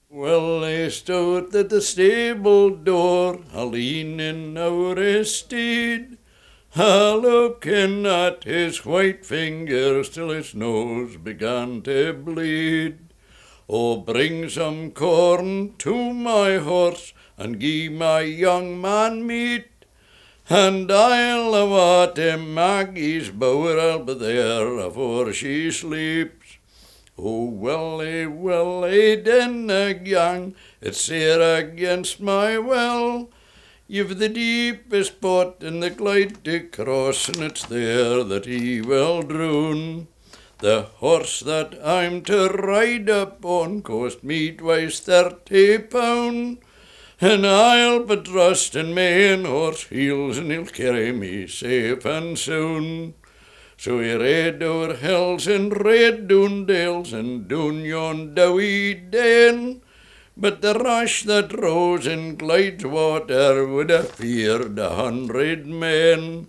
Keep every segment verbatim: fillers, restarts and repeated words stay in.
Well, I stood at the stable door, a leaning o'er his steed, a looking at his white fingers till his nose began to bleed. Oh, bring some corn to my horse, and gie my young man meat, and I'll awa' to Maggie's bower, I'll be there afore she sleeps. Oh, willie, willie, dinna gang, it's sair against my will. You've the deepest spot in the Clyde to cross, and it's there that he will droon. The horse that I'm to ride upon cost me twice thirty pound, and I'll but trust in my ain horse heels, and he'll carry me safe and soon. So he rade o'er hills and rade down dales and down yon dowie den, but the rush that rose in Clyde's water would have feared a hundred men.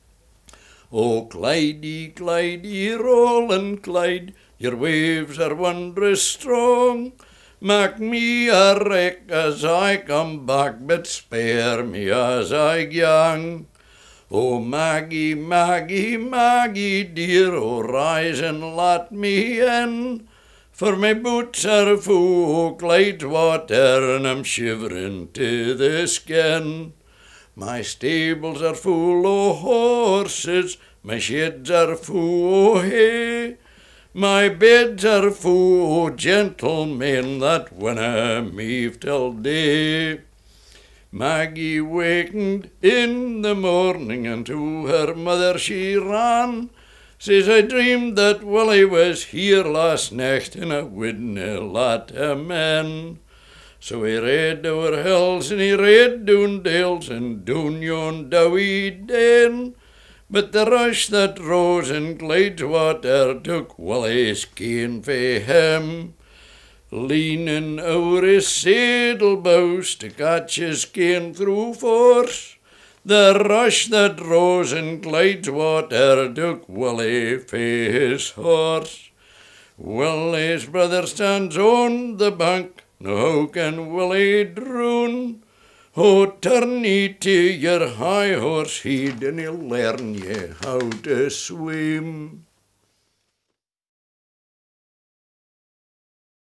Oh, Clydey, Clydey, rollin' Clyde, your waves are wondrous strong. Mak me a wreck as I come back, but spare me as I gang. Oh, Maggie, Maggie, Maggie dear, oh, rise and let me in, for my boots are full of Clyde's water, and I'm shivering to the skin. My stables are full o' horses, my sheds are full o' hay, my beds are full o' gentlemen that winna meave till day. Maggie wakened in the morning, and to her mother she ran, says, I dreamed that Willie was here last night, and I wouldna let him in. So he rade o'er hills, and he rade down dales, and down yon dowie den, but the rush that rose in Clyde's water took Willie's skein fae him. Leaning o'er his saddle bows to catch his skein through force, the rush that rose in Clyde's water took Willie fae his horse. Willie's brother stands on the bank, now how can Willie droon? Oh, turn ye to your high horse heed, and he'll learn ye how to swim.